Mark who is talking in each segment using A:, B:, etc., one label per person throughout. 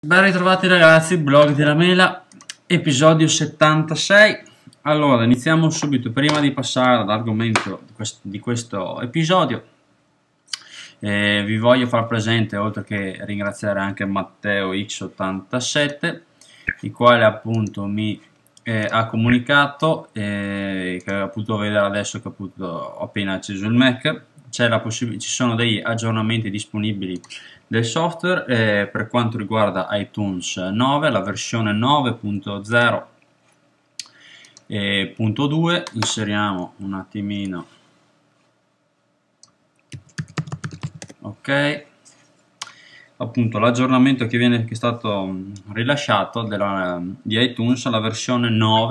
A: Ben ritrovati ragazzi, blog della mela, episodio 76. Allora, iniziamo subito. Prima di passare all'argomento di questo episodio, vi voglio far presente, oltre che ringraziare anche Matteo X87, il quale appunto mi ha comunicato che ha potuto vedere adesso che ho appena acceso il Mac. Ci sono degli aggiornamenti disponibili del software per quanto riguarda iTunes 9, la versione 9.0.2. Inseriamo un attimino, ok, appunto l'aggiornamento che è stato rilasciato di iTunes alla versione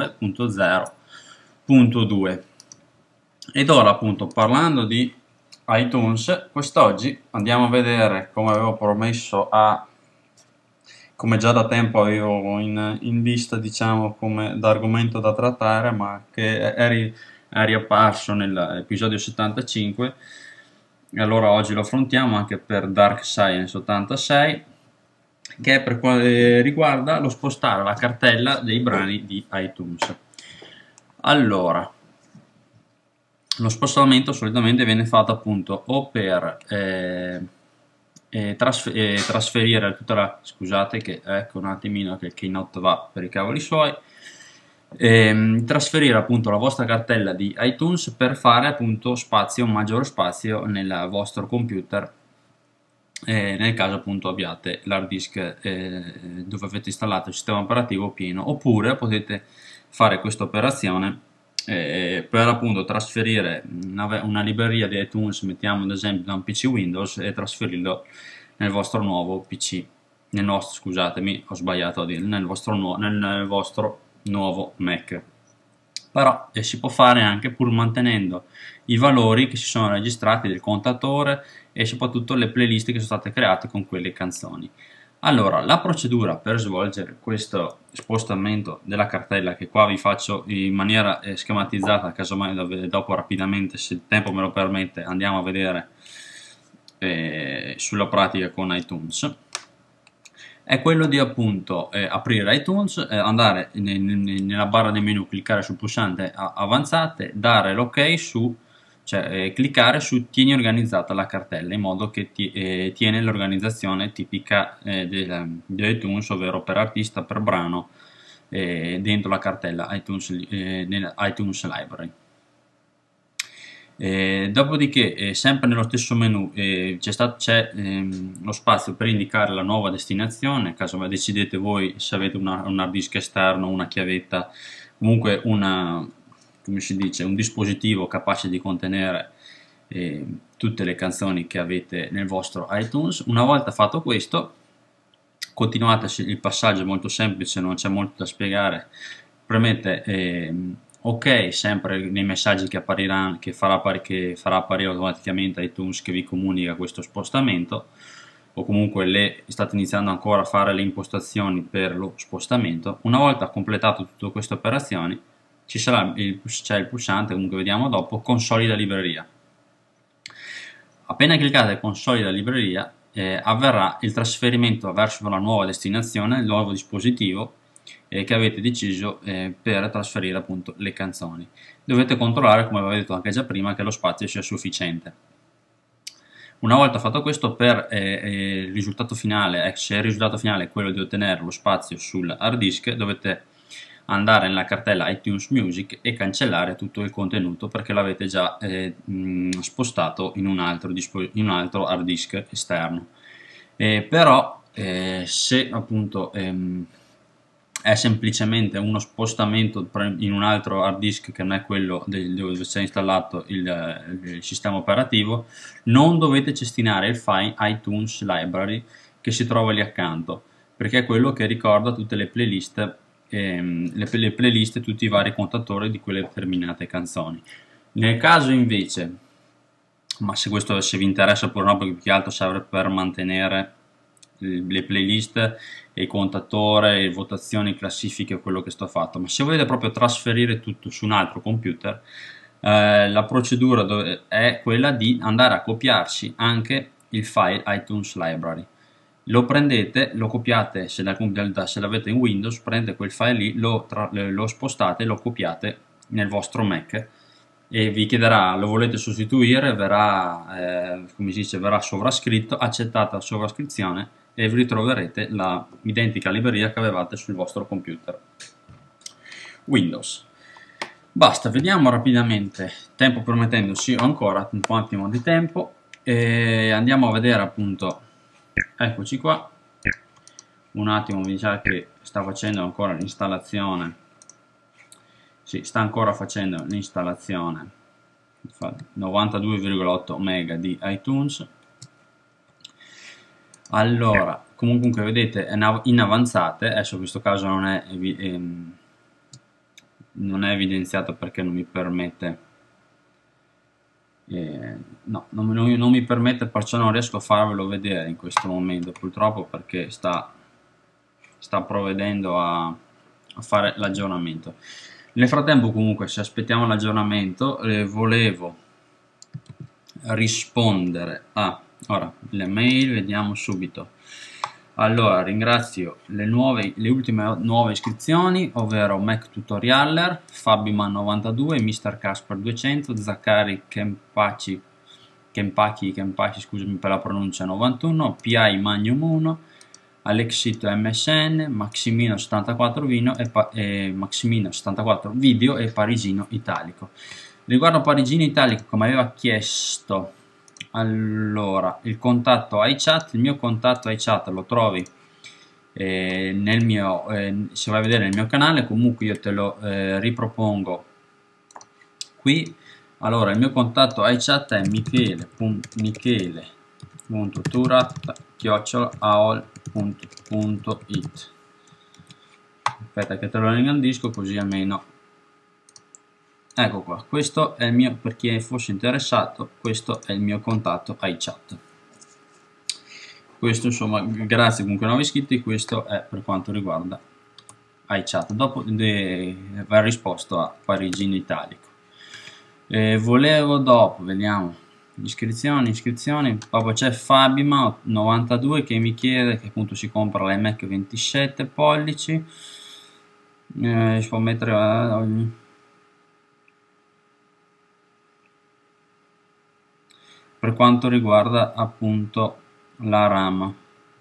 A: 9.0.2. ed ora, appunto, parlando di iTunes, quest'oggi andiamo a vedere, come avevo promesso, come già da tempo avevo in vista, diciamo, come d'argomento da trattare, ma che è riapparso nell'episodio 75, e allora oggi lo affrontiamo anche per Dark Science 86, che è per quale riguarda lo spostare la cartella dei brani di iTunes. Allora, lo spostamento solitamente viene fatto appunto o per trasferire tutta la... Scusate che ecco un attimino che il Keynote va per i cavoli suoi. Trasferire appunto la vostra cartella di iTunes per fare appunto spazio, un maggiore spazio nel vostro computer, nel caso appunto abbiate l'hard disk dove avete installato il sistema operativo pieno, oppure potete fare questa operazione per appunto trasferire una libreria di iTunes, mettiamo ad esempio da un PC Windows, e trasferirlo nel vostro nuovo PC, scusatemi, ho sbagliato a dire, nel vostro nuovo Mac. Però si può fare anche pur mantenendo i valori che si sono registrati del contatore e soprattutto le playlist che sono state create con quelle canzoni. Allora, la procedura per svolgere questo spostamento della cartella, che qua vi faccio in maniera schematizzata, casomai dopo rapidamente, se il tempo me lo permette, andiamo a vedere sulla pratica con iTunes, è quello di appunto aprire iTunes, andare nella barra del menu, cliccare sul pulsante avanzate, dare l'ok cliccare su tieni organizzata la cartella, in modo che tiene l'organizzazione tipica di iTunes, ovvero per artista, per brano, dentro la cartella iTunes, nell'iTunes Library. Dopodiché, sempre nello stesso menu c'è lo spazio per indicare la nuova destinazione, caso decidete voi se avete un hard disk esterno, una chiavetta, comunque come si dice, un dispositivo capace di contenere tutte le canzoni che avete nel vostro iTunes. Una volta fatto questo, continuate, il passaggio è molto semplice, non c'è molto da spiegare. Premete ok sempre nei messaggi che appariranno, che farà apparire automaticamente iTunes, che vi comunica questo spostamento, o comunque state iniziando ancora a fare le impostazioni per lo spostamento. Una volta completato tutte queste operazioni, c'è il pulsante, comunque vediamo dopo, consolida libreria. Appena cliccate consolida libreria, avverrà il trasferimento verso la nuova destinazione, il nuovo dispositivo che avete deciso per trasferire appunto le canzoni. Dovete controllare, come avevo detto anche già prima, che lo spazio sia sufficiente. Una volta fatto questo, per il risultato finale, se il risultato finale è quello di ottenere lo spazio sul hard disk, dovete andare nella cartella iTunes Music e cancellare tutto il contenuto, perché l'avete già spostato in un altro hard disk esterno. Però se appunto è semplicemente uno spostamento in un altro hard disk che non è quello dove c'è installato il sistema operativo, non dovete cestinare il file iTunes Library che si trova lì accanto, perché è quello che ricorda tutte le playlist, tutti i vari contatori di quelle determinate canzoni. Nel caso invece, ma se vi interessa oppure no, perché più che altro serve per mantenere le playlist e il contatore, e votazioni, classifiche, quello che sto fatto, ma se volete proprio trasferire tutto su un altro computer, la procedura è quella di andare a copiarsi anche il file iTunes Library. lo prendete, lo copiate, se l'avete in Windows, prendete quel file lì, lo spostate, lo copiate nel vostro Mac e vi chiederà, lo volete sostituire, verrà, come si dice, verrà sovrascritto, accettate la sovrascrizione e vi ritroverete la identica libreria che avevate sul vostro computer Windows. Basta, vediamo rapidamente, tempo permettendo, sì, ho ancora un attimo di tempo e andiamo a vedere appunto, eccoci qua, un attimo, mi sa che sta facendo ancora l'installazione, sì, sta ancora facendo l'installazione, 92,8 mega di iTunes. Allora, comunque vedete in avanzate, adesso in questo caso non è evidenziato perché non mi permette, no, non mi permette, perciò non riesco a farvelo vedere in questo momento purtroppo, perché sta provvedendo a fare l'aggiornamento. Nel frattempo comunque, se aspettiamo l'aggiornamento, volevo rispondere a ora le mail, vediamo subito. Allora, ringrazio le ultime nuove iscrizioni, ovvero Mac Tutorialer, Fabiman92, Mr. Casper 200, Zacari Kenpachi, scusami per la pronuncia, 91, PI Magnum 1, Alexito MSN, Maximino 74 Maximino 74 Video e Parigino Italico. Riguardo Parigino Italico, come aveva chiesto, allora, il contatto iChat, il mio contatto iChat lo trovi nel mio, se vai a vedere nel mio canale, comunque io te lo ripropongo qui. Allora, il mio contatto iChat è michele.turat@aol.it. Aspetta che te lo ingrandisco così almeno. Ecco qua, questo è il mio, per chi fosse interessato, questo è il mio contatto iChat. Questo insomma, grazie comunque ai nuovi iscritti, questo è per quanto riguarda iChat. Dopo va risposto a Parigino Italico. Volevo dopo, vediamo, iscrizioni, poi c'è Fabima92 che mi chiede che appunto si compra l'iMac 27 pollici, si può mettere per quanto riguarda appunto la RAM.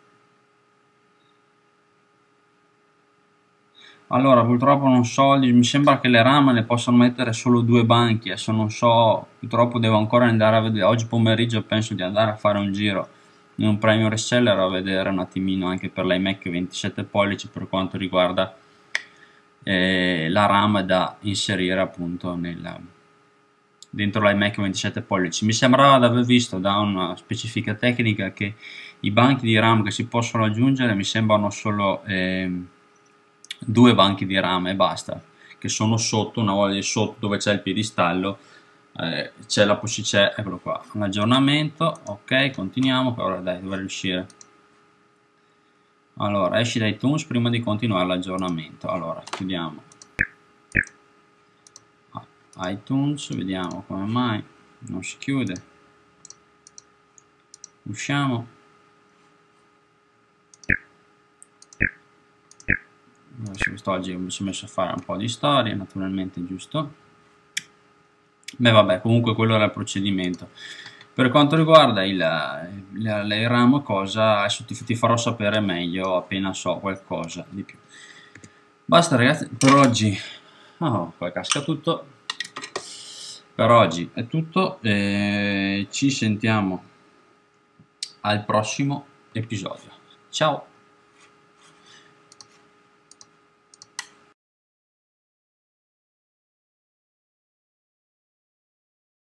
A: Allora, purtroppo non so, mi sembra che le RAM ne possano mettere solo 2 banchi, adesso non so, purtroppo devo ancora andare a vedere, oggi pomeriggio penso di andare a fare un giro in un premium reseller a vedere un attimino anche per l'iMac 27 pollici per quanto riguarda la RAM da inserire appunto dentro l'iMac 27 pollici. Mi sembrava di aver visto da una specifica tecnica che i banchi di RAM che si possono aggiungere mi sembrano solo 2 banchi di RAM e basta, che sono sotto, una volta sotto dove c'è il piedistallo c'è la possibilità, eccolo qua, un aggiornamento. Ok, continuiamo, ora dai, dovrei uscire. Allora, esci da iTunes prima di continuare l'aggiornamento. Allora, chiudiamo iTunes, vediamo come mai non si chiude. Usciamo. Quest'oggi mi sono messo a fare un po' di storie, naturalmente, giusto? Beh, vabbè, comunque quello era il procedimento. Per quanto riguarda il RAM, adesso ti farò sapere meglio appena so qualcosa di più. Basta ragazzi, per oggi, qua casca tutto. Per oggi è tutto, ci sentiamo al prossimo episodio. Ciao!